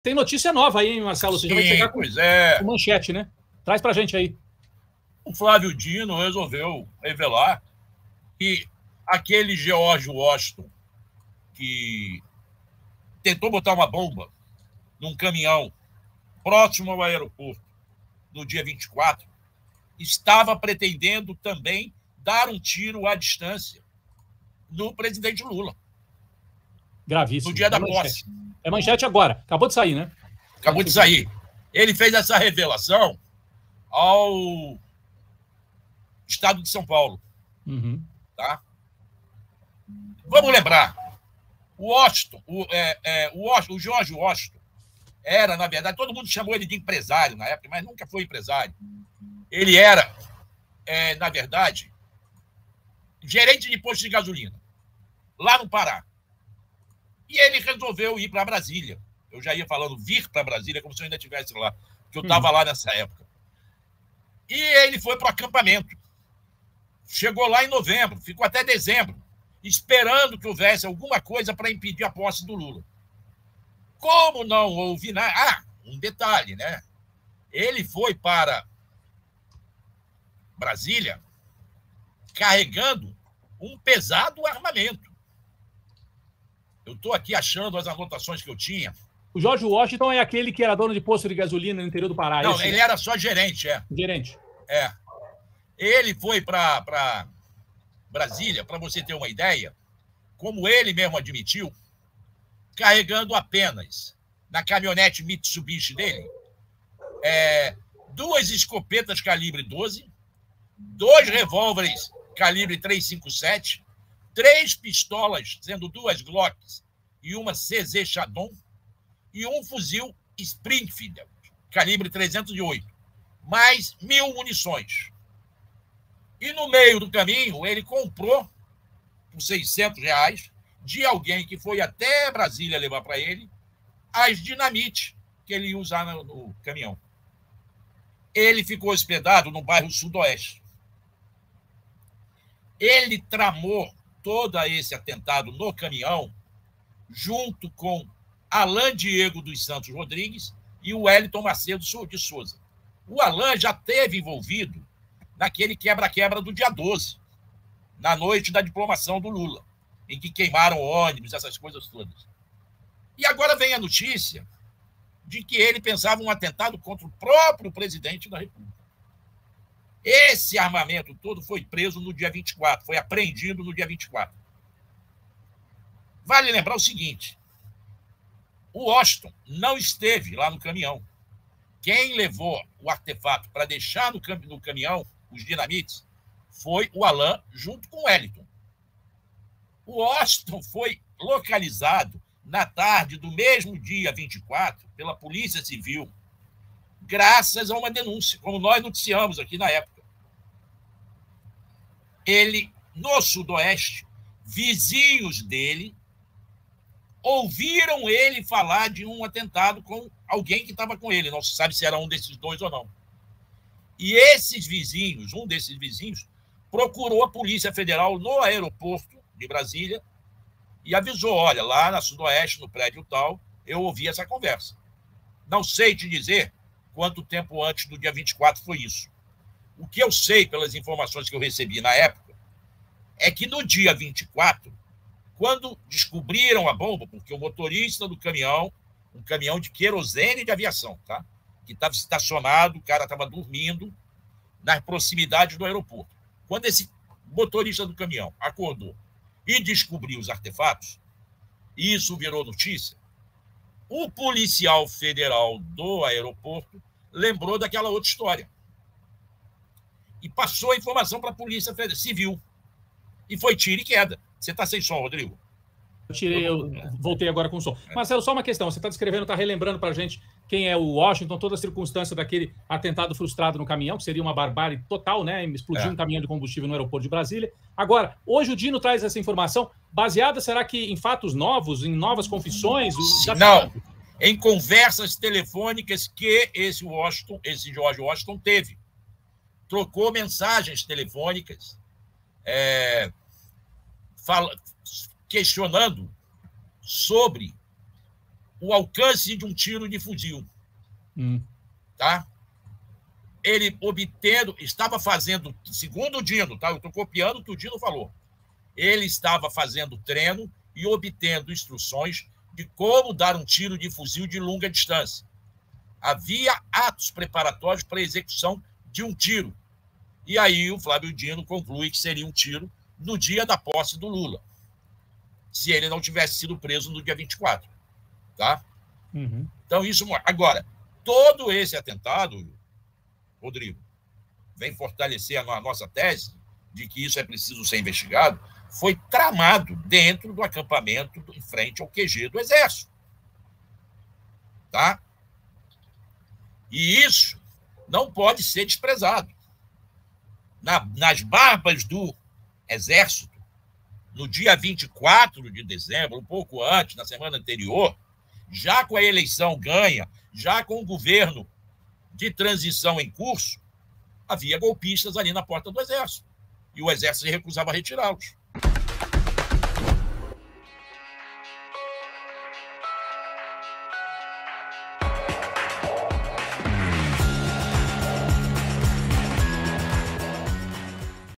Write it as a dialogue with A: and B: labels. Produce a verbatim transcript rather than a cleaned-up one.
A: Tem notícia nova aí, hein, Marcelo? Você
B: Sim,
A: já vai chegar com,
B: pois é.
A: com manchete, né? Traz pra gente aí.
B: O Flávio Dino resolveu revelar que aquele George Washington que tentou botar uma bomba num caminhão próximo ao aeroporto no dia vinte e quatro, estava pretendendo também dar um tiro à distância no presidente Lula.
A: Gravíssimo.
B: No dia
A: é
B: da
A: manchete.
B: posse.
A: É manchete agora. Acabou de sair, né?
B: Acabou de sair. Ele fez essa revelação ao Estado de São Paulo.
A: Uhum.
B: Tá? Vamos lembrar, o Washington, o, é, é, o, Washington, o George Washington, era, na verdade, todo mundo chamou ele de empresário na época, mas nunca foi empresário. Ele era, é, na verdade, gerente de posto de gasolina, lá no Pará. E ele resolveu ir para Brasília. Eu já ia falando vir para Brasília, como se eu ainda estivesse lá, porque eu estava uhum. lá nessa época. E ele foi para o acampamento. Chegou lá em novembro, ficou até dezembro, esperando que houvesse alguma coisa para impedir a posse do Lula. Como não houve nada... Ah, um detalhe, né? Ele foi para Brasília carregando um pesado armamento. Eu estou aqui achando as anotações que eu tinha.
A: O George Washington é aquele que era dono de posto de gasolina no interior do Pará.
B: Não,
A: esse,
B: ele
A: né?
B: era só gerente, é.
A: Gerente.
B: É. Ele foi para Brasília, para você ter uma ideia, como ele mesmo admitiu, carregando apenas na caminhonete Mitsubishi dele é, duas escopetas calibre doze, dois revólveres calibre trezentos e cinquenta e sete, três pistolas, sendo duas Glocks e uma C Z Chadon, e um fuzil Springfield, calibre trezentos e oito, mais mil munições. E no meio do caminho, ele comprou por seiscentos reais de alguém que foi até Brasília levar para ele as dinamite que ele ia usar no, no caminhão. Ele ficou hospedado no bairro Sudoeste. Ele tramou todo esse atentado no caminhão junto com Alain Diego dos Santos Rodrigues e o Wellington Macedo de Souza. O Alain já esteve envolvido naquele quebra-quebra do dia doze, na noite da diplomação do Lula, em que queimaram ônibus, essas coisas todas. E agora vem a notícia de que ele pensava um atentado contra o próprio presidente da República. Esse armamento todo foi preso no dia vinte e quatro, foi apreendido no dia vinte e quatro. Vale lembrar o seguinte, o Washington não esteve lá no caminhão. Quem levou o artefato para deixar no, cam no caminhão os dinamites foi o Alain junto com o Wellington. O Washington foi localizado na tarde do mesmo dia vinte e quatro pela Polícia Civil, graças a uma denúncia, como nós noticiamos aqui na época. Ele, no Sudoeste, vizinhos dele ouviram ele falar de um atentado com alguém que estava com ele. Não se sabe se era um desses dois ou não. E esses vizinhos, um desses vizinhos, procurou a Polícia Federal no aeroporto de Brasília e avisou, olha, lá na Sudoeste, no prédio tal, eu ouvi essa conversa. Não sei te dizer quanto tempo antes do dia vinte e quatro foi isso. O que eu sei, pelas informações que eu recebi na época, é que no dia vinte e quatro, quando descobriram a bomba, porque o motorista do caminhão, um caminhão de querosene de aviação, tá? Que estava estacionado, o cara estava dormindo nas proximidades do aeroporto. Quando esse motorista do caminhão acordou e descobriu os artefatos, e isso virou notícia, o policial federal do aeroporto lembrou daquela outra história e passou a informação para a Polícia Civil. E foi tiro e queda. Você está sem som, Rodrigo?
A: Eu tirei, eu voltei agora com o som. Marcelo, só uma questão. Você está descrevendo, está relembrando para a gente quem é o Washington, toda a circunstância daquele atentado frustrado no caminhão, que seria uma barbárie total, né? Explodir é. um caminhão de combustível no aeroporto de Brasília. Agora, hoje o Dino traz essa informação baseada, será que em fatos novos, em novas confissões?
B: Não, em conversas telefônicas que esse Washington, esse George Washington teve. Trocou mensagens telefônicas, é, fala, questionando sobre o alcance de um tiro de fuzil.
A: Hum.
B: Tá? Ele obtendo, estava fazendo, segundo o Dino, tá? Eu estou copiando o que o Dino falou. Ele estava fazendo treino e obtendo instruções de como dar um tiro de fuzil de longa distância. Havia atos preparatórios para a execução de um tiro. E aí o Flávio Dino conclui que seria um tiro no dia da posse do Lula, se ele não tivesse sido preso no dia vinte e quatro. Tá?
A: Uhum.
B: Então, isso... Agora, todo esse atentado, Rodrigo, vem fortalecer a nossa tese de que isso é preciso ser investigado, foi tramado dentro do acampamento em frente ao Q G do Exército. Tá? E isso não pode ser desprezado. Na, nas barbas do Exército, no dia vinte e quatro de dezembro, um pouco antes, na semana anterior, já com a eleição ganha, já com o governo de transição em curso, havia golpistas ali na porta do Exército. E o Exército se recusava a retirá-los.